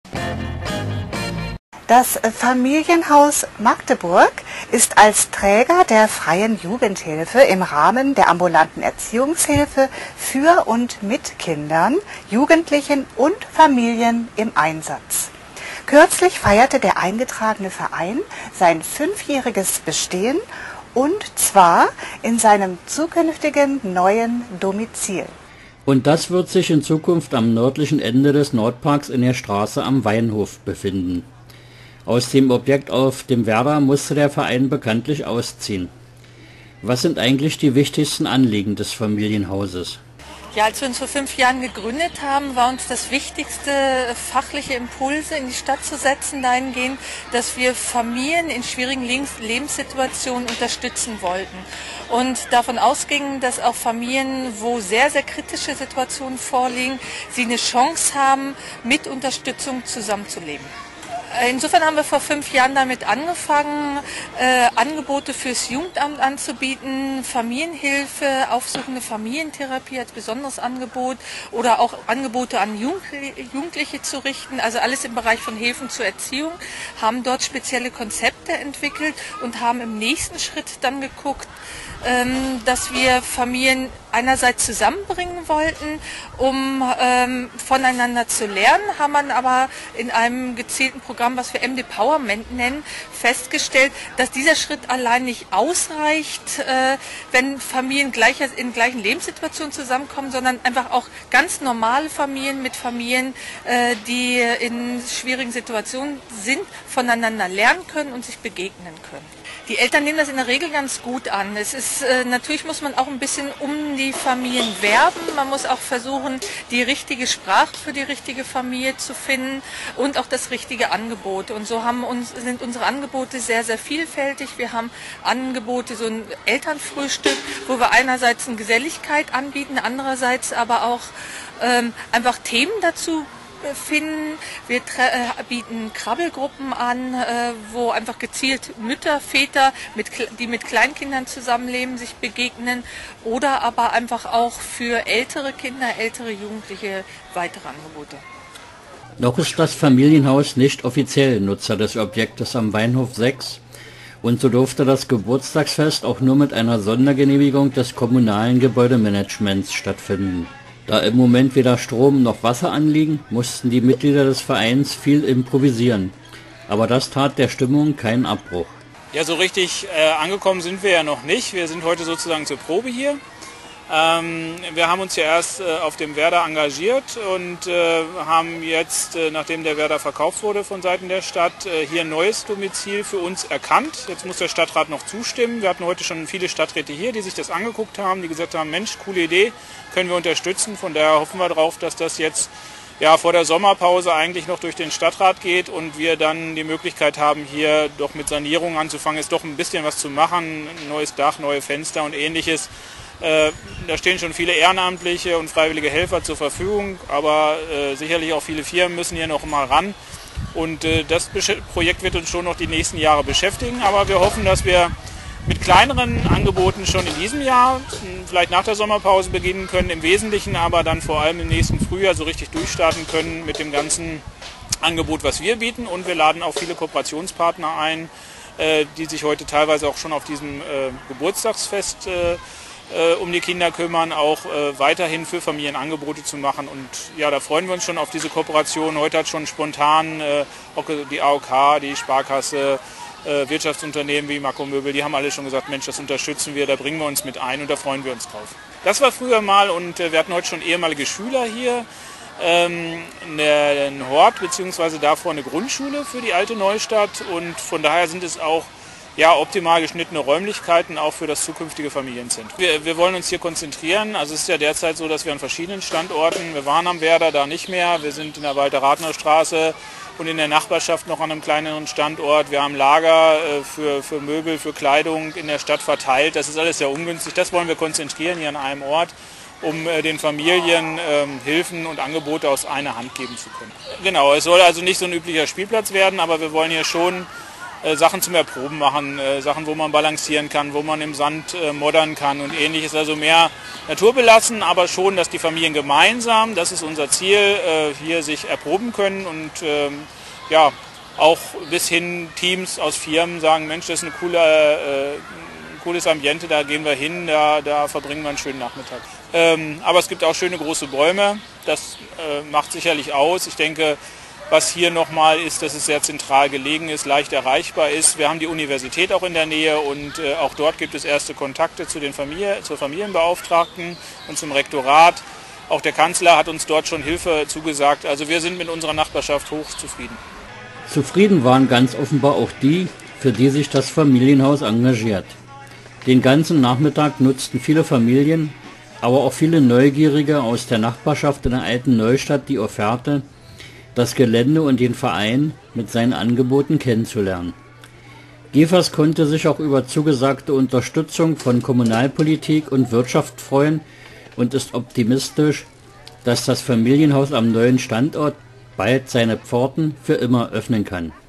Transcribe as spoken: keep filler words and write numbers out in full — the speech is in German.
Das Familienhaus Magdeburg ist als Träger der Freien Jugendhilfe im Rahmen der ambulanten Erziehungshilfe für und mit Kindern, Jugendlichen und Familien im Einsatz. Kürzlich feierte der eingetragene Verein sein fünfjähriges Bestehen, und zwar in seinem zukünftigen neuen Domizil. Und das wird sich in Zukunft am nördlichen Ende des Nordparks in der Straße am Weinhof befinden. Aus dem Objekt auf dem Werder musste der Verein bekanntlich ausziehen. Was sind eigentlich die wichtigsten Anliegen des Familienhauses? Ja, als wir uns vor fünf Jahren gegründet haben, war uns das Wichtigste, fachliche Impulse in die Stadt zu setzen, dahingehend, dass wir Familien in schwierigen Lebenssituationen unterstützen wollten. Und davon ausgingen, dass auch Familien, wo sehr, sehr kritische Situationen vorliegen, sie eine Chance haben, mit Unterstützung zusammenzuleben. Insofern haben wir vor fünf Jahren damit angefangen, äh, Angebote fürs Jugendamt anzubieten, Familienhilfe, aufsuchende Familientherapie als besonderes Angebot oder auch Angebote an Jugendliche zu richten, also alles im Bereich von Hilfen zur Erziehung, haben dort spezielle Konzepte entwickelt und haben im nächsten Schritt dann geguckt, ähm, dass wir Familien einerseits zusammenbringen wollten, um ähm, voneinander zu lernen, haben man aber in einem gezielten Programm, was wir M D Powerment nennen, festgestellt, dass dieser Schritt allein nicht ausreicht, äh, wenn Familien gleicher, in gleichen Lebenssituationen zusammenkommen, sondern einfach auch ganz normale Familien mit Familien, äh, die in schwierigen Situationen sind, voneinander lernen können und sich begegnen können. Die Eltern nehmen das in der Regel ganz gut an. Es ist, äh, natürlich muss man auch ein bisschen um die Familien werben. Man muss auch versuchen, die richtige Sprache für die richtige Familie zu finden und auch das richtige Angebot. Und so haben uns, sind unsere Angebote sehr, sehr vielfältig. Wir haben Angebote, so ein Elternfrühstück, wo wir einerseits eine Geselligkeit anbieten, andererseits aber auch ähm, einfach Themen dazu finden. Wir äh, bieten Krabbelgruppen an, äh, wo einfach gezielt Mütter, Väter, mit, die mit Kleinkindern zusammenleben, sich begegnen, oder aber einfach auch für ältere Kinder, ältere Jugendliche weitere Angebote. Noch ist das Familienhaus nicht offiziell Nutzer des Objektes am Weinhof sechs, und so durfte das Geburtstagsfest auch nur mit einer Sondergenehmigung des kommunalen Gebäudemanagements stattfinden. Da im Moment weder Strom noch Wasser anliegen, mussten die Mitglieder des Vereins viel improvisieren. Aber das tat der Stimmung keinen Abbruch. Ja, so richtig äh, angekommen sind wir ja noch nicht. Wir sind heute sozusagen zur Probe hier. Ähm, wir haben uns ja erst äh, auf dem Werder engagiert und äh, haben jetzt, äh, nachdem der Werder verkauft wurde von Seiten der Stadt, äh, hier ein neues Domizil für uns erkannt. Jetzt muss der Stadtrat noch zustimmen. Wir hatten heute schon viele Stadträte hier, die sich das angeguckt haben, die gesagt haben, Mensch, coole Idee, können wir unterstützen. Von daher hoffen wir darauf, dass das jetzt ja, vor der Sommerpause eigentlich noch durch den Stadtrat geht und wir dann die Möglichkeit haben, hier doch mit Sanierung anzufangen, ist doch ein bisschen was zu machen, ein neues Dach, neue Fenster und ähnliches. Äh, da stehen schon viele ehrenamtliche und freiwillige Helfer zur Verfügung, aber äh, sicherlich auch viele Firmen müssen hier noch mal ran. Und äh, das Projekt wird uns schon noch die nächsten Jahre beschäftigen, aber wir hoffen, dass wir mit kleineren Angeboten schon in diesem Jahr, vielleicht nach der Sommerpause beginnen können, im Wesentlichen aber dann vor allem im nächsten Frühjahr so richtig durchstarten können mit dem ganzen Angebot, was wir bieten. Und wir laden auch viele Kooperationspartner ein, äh, die sich heute teilweise auch schon auf diesem äh, Geburtstagsfest äh, um die Kinder kümmern, auch äh, weiterhin für Familien Angebote zu machen. Und ja, da freuen wir uns schon auf diese Kooperation. Heute hat schon spontan äh, auch die A O K, die Sparkasse, äh, Wirtschaftsunternehmen wie Makro Möbel, die haben alle schon gesagt, Mensch, das unterstützen wir, da bringen wir uns mit ein und da freuen wir uns drauf. Das war früher mal, und äh, wir hatten heute schon ehemalige Schüler hier, ähm, einen Hort bzw. davor eine Grundschule für die alte Neustadt, und von daher sind es auch ja, optimal geschnittene Räumlichkeiten auch für das zukünftige Familienzentrum. Wir, wir wollen uns hier konzentrieren. Also es ist ja derzeit so, dass wir an verschiedenen Standorten, wir waren am Werder, da nicht mehr, wir sind in der Walter-Ratner Straße und in der Nachbarschaft noch an einem kleineren Standort. Wir haben Lager äh, für, für Möbel, für Kleidung in der Stadt verteilt. Das ist alles sehr ungünstig. Das wollen wir konzentrieren hier an einem Ort, um äh, den Familien äh, Hilfen und Angebote aus einer Hand geben zu können. Genau, es soll also nicht so ein üblicher Spielplatz werden, aber wir wollen hier schon äh, Sachen zum Erproben machen, äh, Sachen, wo man balancieren kann, wo man im Sand äh, moddern kann und ähnliches. Also mehr naturbelassen, aber schon, dass die Familien gemeinsam, das ist unser Ziel, äh, hier sich erproben können und ähm, ja, auch bis hin Teams aus Firmen sagen, Mensch, das ist eine coole, äh, ein cooles Ambiente, da gehen wir hin, da, da verbringen wir einen schönen Nachmittag. Ähm, aber es gibt auch schöne große Bäume, das äh, macht sicherlich aus. Ich denke, was hier nochmal ist, dass es sehr zentral gelegen ist, leicht erreichbar ist. Wir haben die Universität auch in der Nähe und äh, auch dort gibt es erste Kontakte zu den Familie, zur Familienbeauftragten und zum Rektorat. Auch der Kanzler hat uns dort schon Hilfe zugesagt. Also wir sind mit unserer Nachbarschaft hoch zufrieden. Zufrieden waren ganz offenbar auch die, für die sich das Familienhaus engagiert. Den ganzen Nachmittag nutzten viele Familien, aber auch viele Neugierige aus der Nachbarschaft in der alten Neustadt die Offerte, das Gelände und den Verein mit seinen Angeboten kennenzulernen. Gefers konnte sich auch über zugesagte Unterstützung von Kommunalpolitik und Wirtschaft freuen und ist optimistisch, dass das Familienhaus am neuen Standort bald seine Pforten für immer öffnen kann.